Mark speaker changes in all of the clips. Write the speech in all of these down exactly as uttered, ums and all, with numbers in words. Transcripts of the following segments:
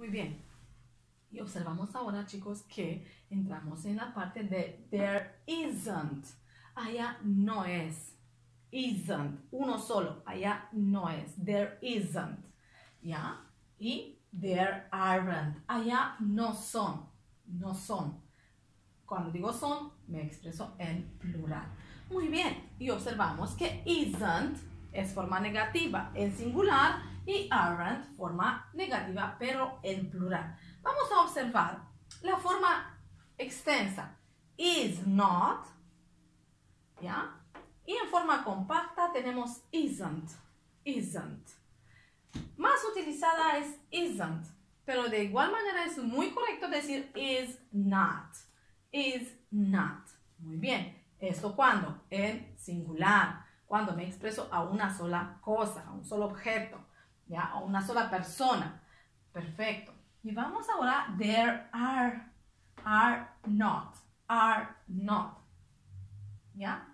Speaker 1: Muy bien. Y observamos ahora, chicos, que entramos en la parte de there isn't. Allá no es. Isn't. Uno solo. Allá no es. There isn't. ¿Ya? Y there aren't. Allá no son. No son. Cuando digo son, me expreso en plural. Muy bien. Y observamos que isn't es forma negativa en singular y aren't forma negativa pero en plural. Vamos a observar la forma extensa. Is not. ¿Ya? Y en forma compacta tenemos isn't. Isn't. Más utilizada es isn't. Pero de igual manera es muy correcto decir is not. Is not. Muy bien. ¿Esto cuándo? En singular. Cuando me expreso a una sola cosa, a un solo objeto, ¿ya? A una sola persona. Perfecto. Y vamos ahora, there are, are not, are not, ¿ya?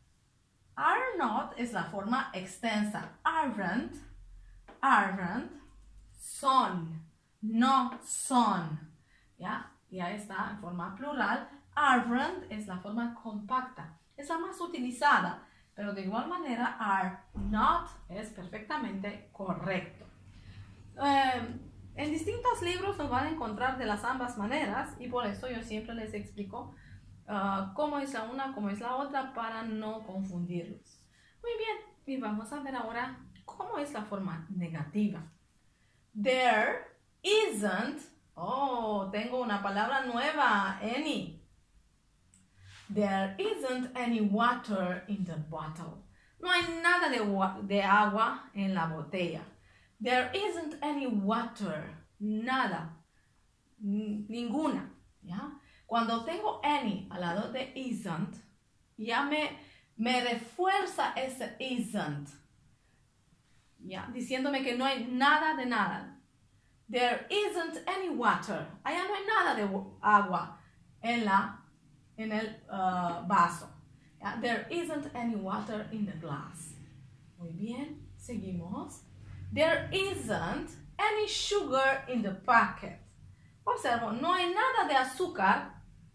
Speaker 1: Are not es la forma extensa. Aren't, aren't, son, no son, ¿ya? Ya está en forma plural. Aren't es la forma compacta, es la más utilizada, pero de igual manera are not es perfectamente correcto. Eh, en distintos libros lo van a encontrar de las ambas maneras y por eso yo siempre les explico uh, cómo es la una, cómo es la otra para no confundirlos. Muy bien, y vamos a ver ahora cómo es la forma negativa. There isn't, oh, tengo una palabra nueva, any. There isn't any water in the bottle. No hay nada de, de agua en la botella. There isn't any water. Nada. Ninguna. ¿Ya? Cuando tengo any al lado de isn't, ya me, me refuerza ese isn't. ¿Ya? Diciéndome que no hay nada de nada. There isn't any water. Allá no hay nada de agua en la en el uh, vaso. Yeah, there isn't any water in the glass. Muy bien, seguimos. There isn't any sugar in the packet. Observo, no hay nada de azúcar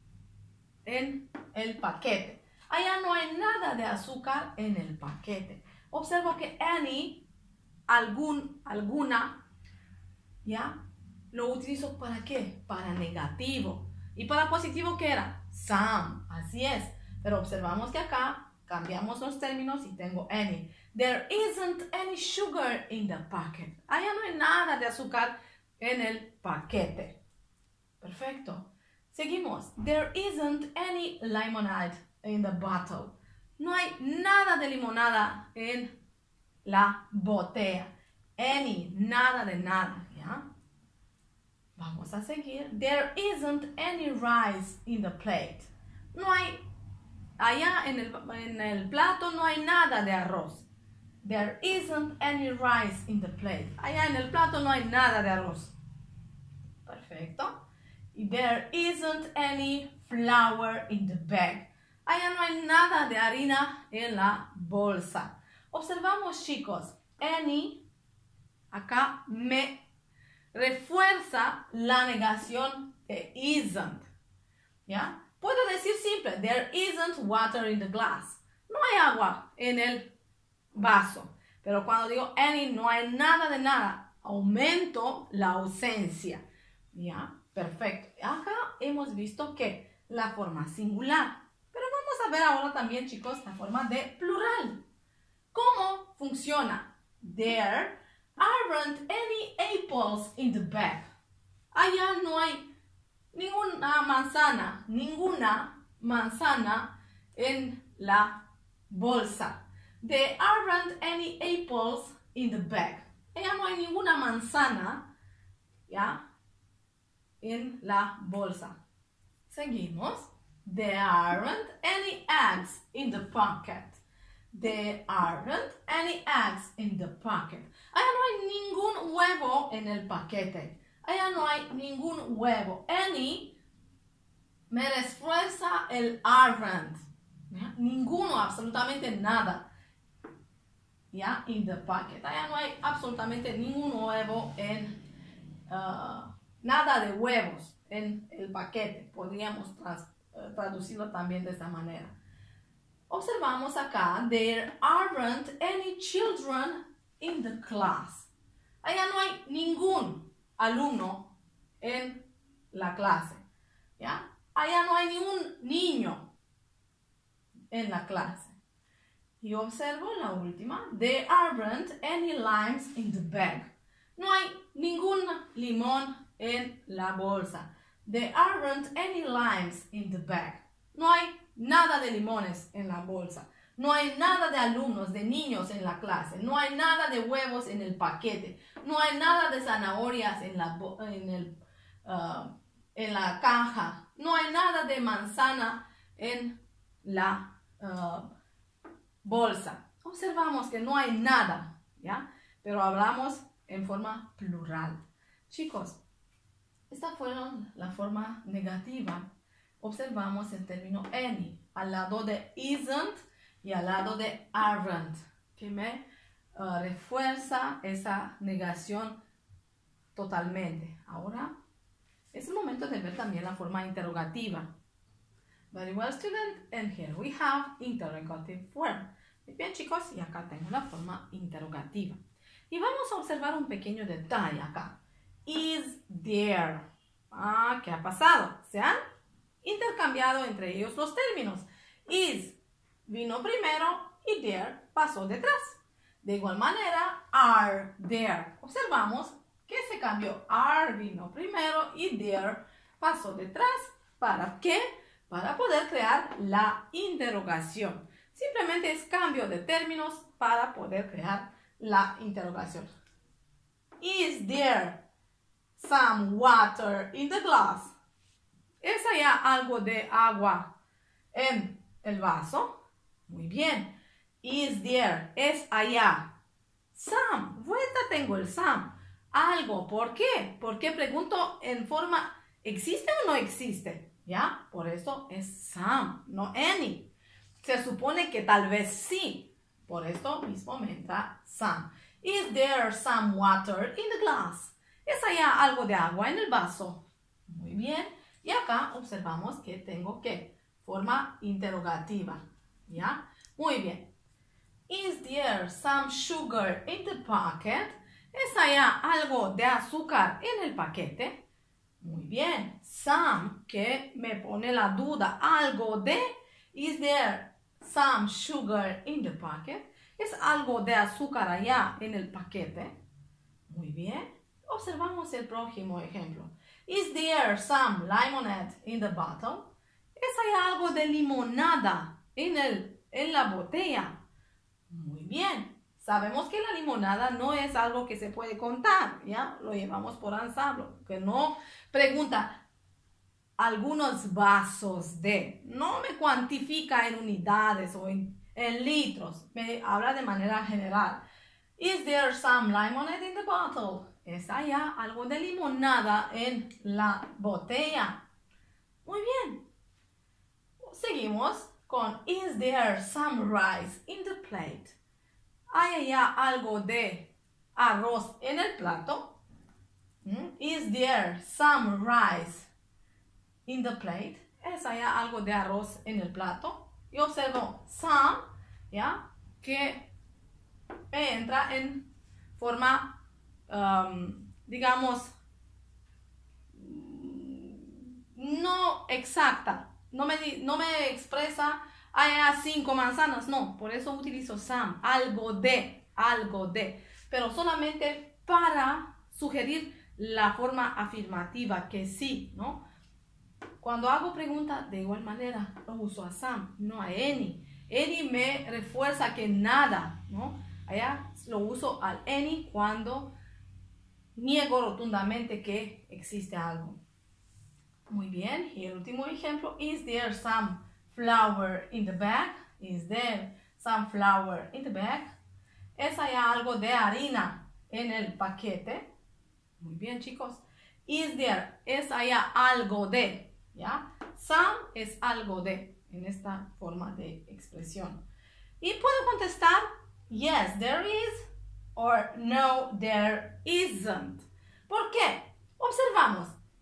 Speaker 1: en el paquete. Allá no hay nada de azúcar en el paquete. Observo que any, algún, alguna, ¿ya? Lo utilizo para qué? Para negativo. ¿Y para positivo qué era? Some, así es. Pero observamos que acá cambiamos los términos y tengo any. There isn't any sugar in the packet. Allá no hay nada de azúcar en el paquete. Perfecto. Seguimos. There isn't any lemonade in the bottle. No hay nada de limonada en la botella. Any, nada de nada, ¿ya? Vamos a seguir. There isn't any rice in the plate. No hay, allá en el, en el plato no hay nada de arroz. There isn't any rice in the plate. Allá en el plato no hay nada de arroz. Perfecto. Y there isn't any flour in the bag. Allá no hay nada de harina en la bolsa. Observamos, chicos, any, acá me refuerza la negación de isn't. ¿Ya? Puedo decir simple, there isn't water in the glass. No hay agua en el vaso. Pero cuando digo any, no hay nada de nada. Aumento la ausencia. ¿Ya? Perfecto. Acá hemos visto que la forma singular. Pero vamos a ver ahora también, chicos, la forma de plural. ¿Cómo funciona? There aren't any apples in the bag. Allá no hay ninguna manzana, ninguna manzana en la bolsa. There aren't any apples in the bag. Allá no hay ninguna manzana, ¿ya? En la bolsa. Seguimos. There aren't any eggs in the pocket. There aren't any eggs in the pocket. Allá no hay ningún huevo en el paquete. Allá no hay ningún huevo. Any me refuerza el aren't. ¿Ya? Ninguno, absolutamente nada. ¿Ya? In the pocket. Allá no hay absolutamente ningún huevo en, uh, nada de huevos en el paquete. Podríamos tras, uh, traducirlo también de esta manera. Observamos acá, there aren't any children in the class. Allá no hay ningún alumno en la clase, ¿ya? Allá no hay ningún niño en la clase. Y observo la última, there aren't any limes in the bag. No hay ningún limón en la bolsa. There aren't any limes in the bag. No hay nada de limones en la bolsa. No hay nada de alumnos, de niños en la clase. No hay nada de huevos en el paquete. No hay nada de zanahorias en la, en el, uh, en la caja. No hay nada de manzana en la uh, bolsa. Observamos que no hay nada, ¿ya? Pero hablamos en forma plural. Chicos, esta fue la forma negativa. Observamos el término any al lado de isn't y al lado de aren't, que me uh, refuerza esa negación totalmente. Ahora es el momento de ver también la forma interrogativa. Very well, student, and here we have interrogative form. Muy bien, chicos, y acá tengo la forma interrogativa. Y vamos a observar un pequeño detalle acá. Is there. Ah, ¿qué ha pasado? Se han intercambiado entre ellos los términos. Is vino primero y there pasó detrás. De igual manera, are there. Observamos que se cambió. Are vino primero y there pasó detrás. ¿Para qué? Para poder crear la interrogación. Simplemente es cambio de términos para poder crear la interrogación. Is there some water in the glass? ¿Es allá algo de agua en el vaso? Muy bien. Is there, es allá. Some, vuelta tengo el some. Algo, ¿por qué? Porque pregunto en forma, ¿existe o no existe? ¿Ya? Por eso es some, no any. Se supone que tal vez sí. Por esto mismo me entra some. Is there some water in the glass? ¿Es allá algo de agua en el vaso? Muy bien. Y acá observamos que tengo que forma interrogativa. ¿Ya? Muy bien. Is there some sugar in the packet? ¿Es allá algo de azúcar en el paquete? Muy bien. Some, que me pone la duda. Algo de. Is there some sugar in the packet? ¿Es algo de azúcar allá en el paquete? Muy bien. Observamos el próximo ejemplo. Is there some lemonade in the bottle? ¿Es allá algo de limonada en, el, en la botella? Muy bien. Sabemos que la limonada no es algo que se puede contar, ¿ya? Lo llevamos por ensamblo. Que no pregunta algunos vasos de. No me cuantifica en unidades o en, en litros. Me habla de manera general. Is there some lemonade in the bottle? ¿Es allá algo de limonada en la botella? Muy bien. Seguimos con is there some rice in the plate? ¿Hay allá algo de arroz en el plato? Is there some rice in the plate? ¿Es allá algo de arroz en el plato? Y observo some, ¿ya? Que entra en forma, um, digamos, no exacta. No me, no me expresa hay cinco manzanas, no, por eso utilizo some, algo de, algo de, pero solamente para sugerir la forma afirmativa, que sí, ¿no? Cuando hago pregunta, de igual manera, lo uso a some, no a any. Any me refuerza que nada, ¿no? Allá lo uso al any cuando niego rotundamente que existe algo. Muy bien, y el último ejemplo, is there some flour in the bag? Is there some flour in the bag? ¿Es allá algo de harina en el paquete? Muy bien, chicos. Is there, es allá algo de, ¿ya? Some es algo de, en esta forma de expresión. Y puedo contestar, yes, there is, or no, there isn't. ¿Por qué? Observamos.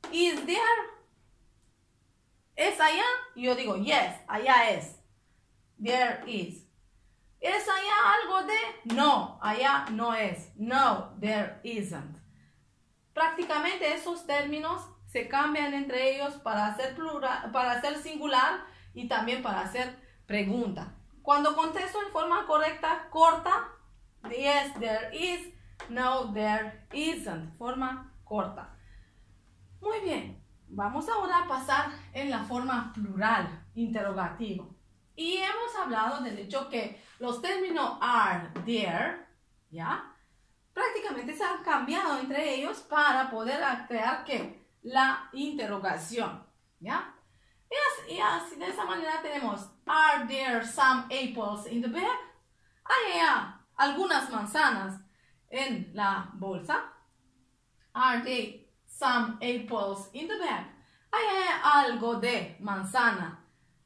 Speaker 1: Is there? ¿Es allá? Yo digo, yes, allá es. There is. ¿Es allá algo de? No, allá no es. No, there isn't. Prácticamente esos términos se cambian entre ellos para hacer plural, para hacer singular y también para hacer pregunta. Cuando contesto en forma correcta, corta, yes, there is. No, there isn't. Forma corta. Muy bien. Vamos ahora a pasar en la forma plural, interrogativo. Y hemos hablado del hecho que los términos are, there, ¿ya? Prácticamente se han cambiado entre ellos para poder crear, ¿qué? La interrogación, ¿ya? Y así, y así de esa manera tenemos, are there some apples in the bag? ¿Hay algunas manzanas en la bolsa? Are there some apples in the bag? ¿Hay algo de manzana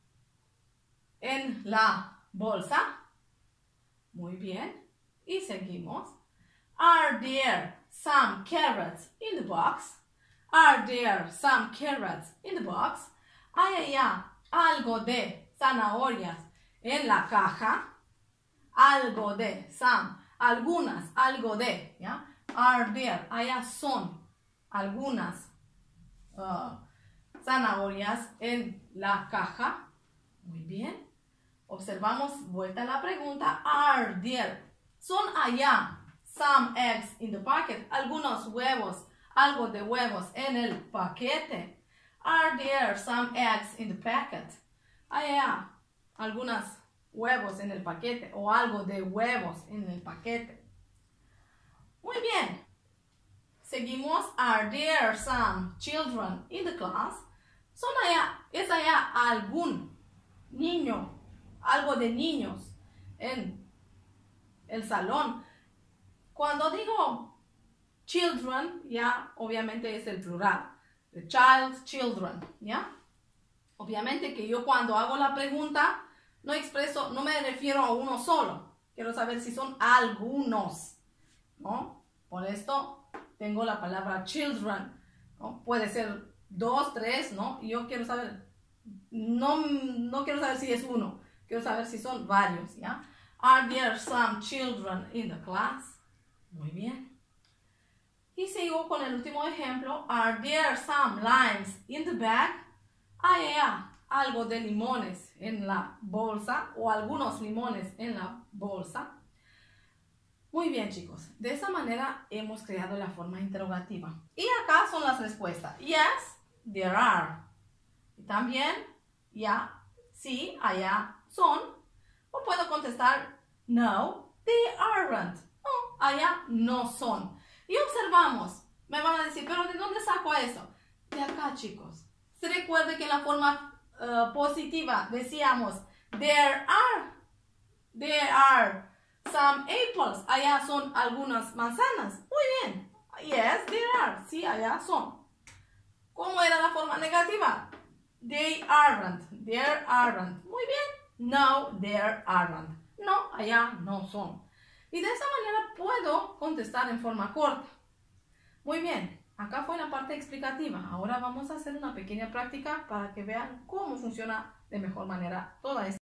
Speaker 1: en la bolsa? Muy bien. Y seguimos. Are there some carrots in the box? Are there some carrots in the box? ¿Hay algo de zanahorias en la caja? Algo de, some, algunas, algo de, ¿ya? Are there, allá son algunas uh, zanahorias en la caja. Muy bien. Observamos, vuelta a la pregunta. Are there, son allá some eggs in the packet, algunos huevos, algo de huevos en el paquete? Are there some eggs in the packet? ¿Hay algunos huevos en el paquete o algo de huevos en el paquete? Muy bien. Seguimos. Are there some children in the class? ¿Son allá, es allá algún niño, algo de niños en el salón? Cuando digo children, ya obviamente es el plural. The child, children, ¿ya? Obviamente que yo cuando hago la pregunta no expreso, no me refiero a uno solo. Quiero saber si son algunos, ¿no? Por esto tengo la palabra children, ¿no? Puede ser dos, tres, ¿no? Y yo quiero saber, no, no quiero saber si es uno, quiero saber si son varios, ¿ya? Are there some children in the class? Muy bien. Y sigo con el último ejemplo. Are there some limes in the bag? ¿Hay algo de limones en la bolsa o algunos limones en la bolsa? Muy bien, chicos. De esa manera hemos creado la forma interrogativa. Y acá son las respuestas. Yes, there are. Y también, ya, sí, allá son. O puedo contestar, no, they aren't. No, allá no son. Y observamos. Me van a decir, pero ¿de dónde saco eso? De acá, chicos. Se recuerde que en la forma uh, positiva decíamos, there are, there are some apples. Allá son algunas manzanas. Muy bien. Yes, there are. Sí, allá son. ¿Cómo era la forma negativa? They aren't. There aren't. Muy bien. No, there aren't. No, allá no son. Y de esa manera puedo contestar en forma corta. Muy bien. Acá fue la parte explicativa. Ahora vamos a hacer una pequeña práctica para que vean cómo funciona de mejor manera toda esta